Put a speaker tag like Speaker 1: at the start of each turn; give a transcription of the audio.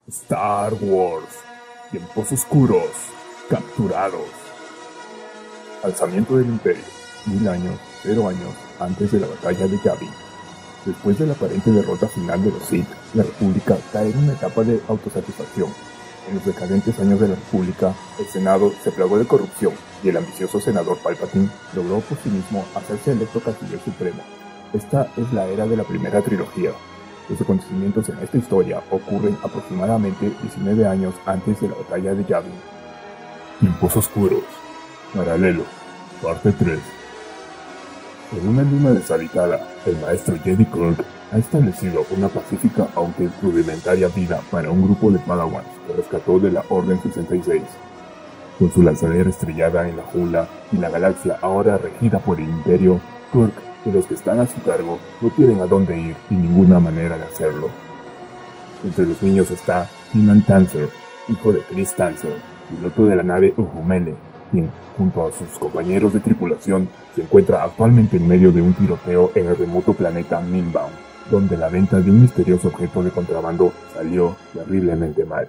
Speaker 1: Star Wars. Tiempos oscuros. Capturados. Alzamiento del Imperio. 1000 años, 0 años antes de la batalla de Yavin. Después de la aparente derrota final de los Sith, la República cae en una etapa de autosatisfacción. En los decadentes años de la República, el Senado se plagó de corrupción y el ambicioso senador Palpatine logró por sí mismo hacerse electo canciller supremo. Esta es la era de la primera trilogía. Los acontecimientos en esta historia ocurren aproximadamente 19 años antes de la batalla de Yavin. Tiempos oscuros. Paralelo. Parte 3. En una luna deshabitada, el maestro Jedi Kirk ha establecido una pacífica aunque rudimentaria vida para un grupo de Padawans que rescató de la Orden 66. Con su lanzadera estrellada en la jungla y la galaxia ahora regida por el Imperio, Kirk y los que están a su cargo no tienen a dónde ir y ninguna manera de hacerlo. Entre los niños está Kanan Tanzer, hijo de Chris Tanzer, piloto de la nave Uhumele, quien, junto a sus compañeros de tripulación, se encuentra actualmente en medio de un tiroteo en el remoto planeta Mimbaum, donde la venta de un misterioso objeto de contrabando salió terriblemente mal.